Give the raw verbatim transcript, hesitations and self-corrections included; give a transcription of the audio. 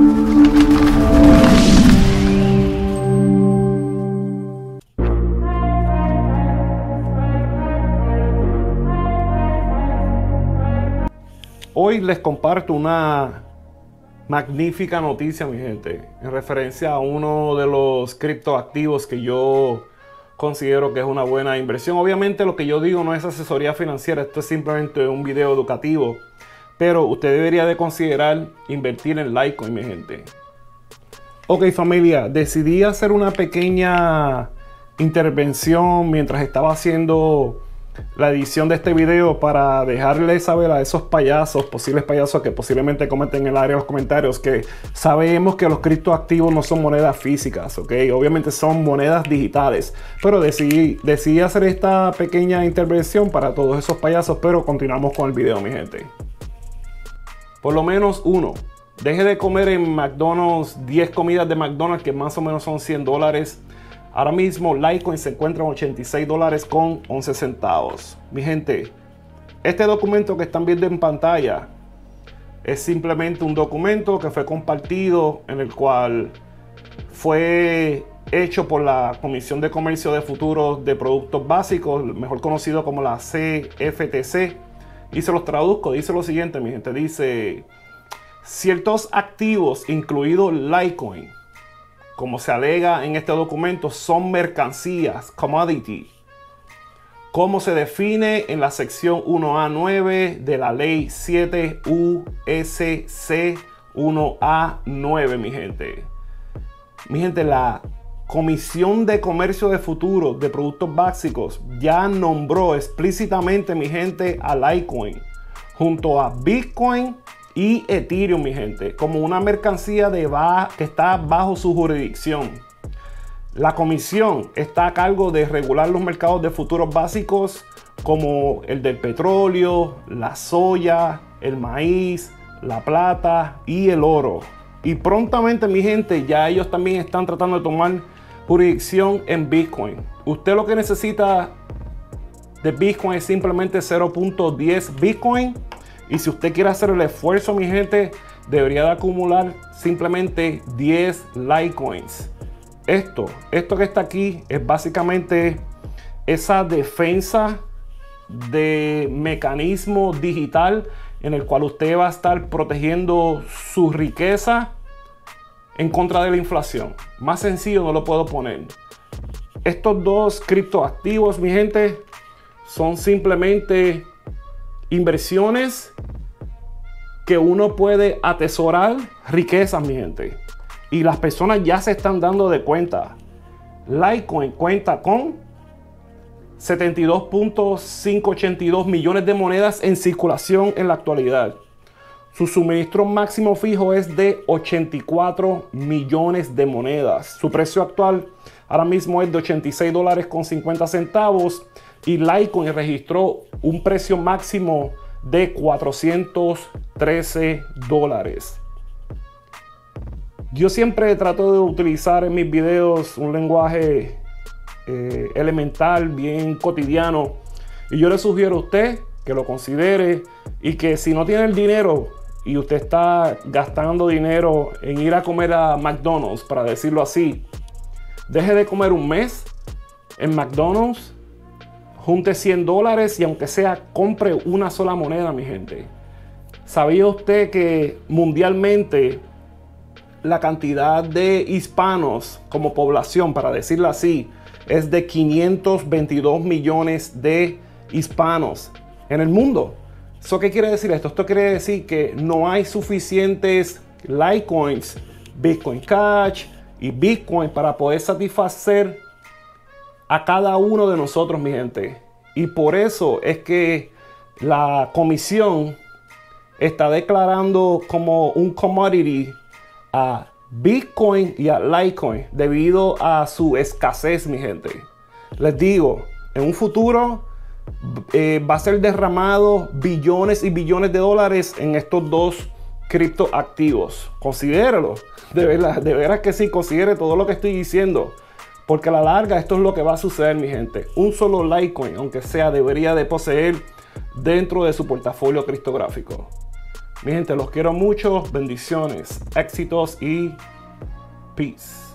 Hoy les comparto una magnífica noticia, mi gente, en referencia a uno de los criptoactivos que yo considero que es una buena inversión. Obviamente lo que yo digo no es asesoría financiera, esto es simplemente un video educativo, pero usted debería de considerar invertir en Litecoin, mi gente. Ok, familia, decidí hacer una pequeña intervención mientras estaba haciendo la edición de este video para dejarles saber a esos payasos, posibles payasos que posiblemente comenten en el área de los comentarios, que sabemos que los criptoactivos no son monedas físicas, ok, obviamente son monedas digitales, pero decidí, decidí hacer esta pequeña intervención para todos esos payasos. Pero continuamos con el video, mi gente. Por lo menos uno, deje de comer en McDonald's diez comidas de McDonald's, que más o menos son cien dólares. Ahora mismo Litecoin se encuentra en ochenta y seis dólares con once centavos. Mi gente, este documento que están viendo en pantalla es simplemente un documento que fue compartido, en el cual fue hecho por la Comisión de Comercio de Futuros de Productos Básicos, mejor conocido como la C F T C. Y se los traduzco, dice lo siguiente, mi gente. Dice: ciertos activos, incluido Litecoin, como se alega en este documento, son mercancías, commodity, como se define en la sección uno A nueve de la ley siete U S C uno A nueve, mi gente. Mi gente, la Comisión de Comercio de Futuros de Productos Básicos ya nombró explícitamente, mi gente, a Litecoin junto a Bitcoin y Ethereum, mi gente, como una mercancía de ba que está bajo su jurisdicción. La comisión está a cargo de regular los mercados de futuros básicos como el del petróleo, la soya, el maíz, la plata y el oro. Y prontamente, mi gente, ya ellos también están tratando de tomar jurisdicción en Bitcoin. Usted lo que necesita de Bitcoin es simplemente cero punto diez Bitcoin. Y si usted quiere hacer el esfuerzo, mi gente, debería de acumular simplemente diez Litecoins. Esto, esto que está aquí es básicamente esa defensa de mecanismo digital en el cual usted va a estar protegiendo su riqueza en contra de la inflación. Más sencillo no lo puedo poner. Estos dos criptoactivos, mi gente, son simplemente inversiones que uno puede atesorar riquezas, mi gente. Y las personas ya se están dando de cuenta. Litecoin cuenta con setenta y dos punto quinientos ochenta y dos millones de monedas en circulación en la actualidad. Su suministro máximo fijo es de ochenta y cuatro millones de monedas. Su precio actual ahora mismo es de ochenta y seis dólares con cincuenta centavos. Y Litecoin registró un precio máximo de cuatrocientos trece dólares. Yo siempre trato de utilizar en mis videos un lenguaje eh, elemental, bien cotidiano. Y yo le sugiero a usted que lo considere, y que si no tiene el dinero y usted está gastando dinero en ir a comer a McDonald's, para decirlo así, deje de comer un mes en McDonald's. Junte cien dólares y aunque sea compre una sola moneda, mi gente. ¿Sabía usted que mundialmente la cantidad de hispanos como población, para decirlo así, es de quinientos veintidós millones de hispanos en el mundo? ¿Eso qué quiere decir esto? Esto quiere decir que no hay suficientes Litecoins, Bitcoin Cash y Bitcoin para poder satisfacer a cada uno de nosotros, mi gente. Y por eso es que la comisión está declarando como un commodity a Bitcoin y a Litecoin debido a su escasez, mi gente. Les digo, en un futuro eh, va a ser derramado billones y billones de dólares en estos dos criptoactivos. Considérelo. De verdad, de veras que sí, considere todo lo que estoy diciendo. Porque a la larga esto es lo que va a suceder, mi gente. Un solo Litecoin, aunque sea, debería de poseer dentro de su portafolio criptográfico. Mi gente, los quiero mucho. Bendiciones, éxitos y peace.